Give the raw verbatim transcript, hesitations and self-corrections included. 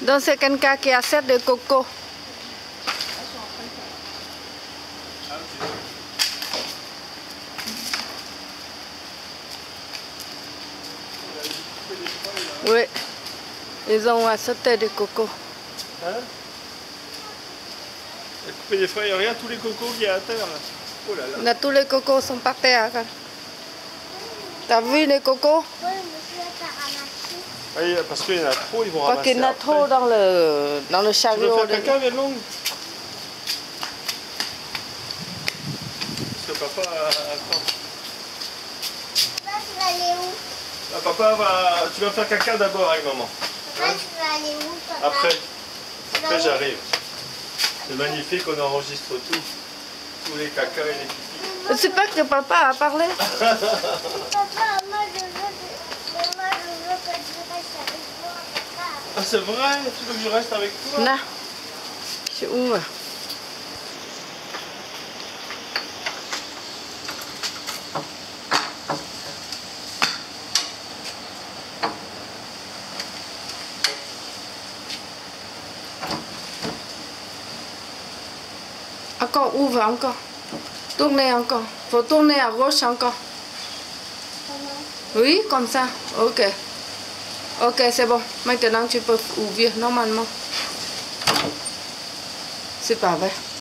Donc c'est quelqu'un qui achète de coco. Oui, ils ont acheté des cocos. Hein? Il a coupé des feuilles, regarde tous les cocos qu'il y a à terre là. Oh là là. Là, tous les cocos sont par terre. T'as vu les cocos? Oui, monsieur, t'as ramassé. Oui, parce qu'il y en a trop, ils vont Parce ramasser. qu'il y en a après. trop dans le, dans le Tu veux chariot. faire de- caca, Vélong? Parce que papa... Attends. Papa, tu vas aller où? Ah, papa va... Tu vas faire caca d'abord avec maman. Papa, tu vas aller où, papa? Après. Tu vas Après où? j'arrive. C'est magnifique, on enregistre tout. Tous les cacas et les pipis. Je sais pas que papa a parlé. Papa, moi je veux que, moi, je veux que tu restes avec moi, papa. Ah c'est vrai? Tu veux que je reste avec toi? Là, je ouvre. Encore, ouvre encore. Tournez encore. Faut tourner à gauche encore. Oui, comme ça. Ok. Ok, c'est bon. Maintenant, tu peux ouvrir normalement. C'est pas vrai.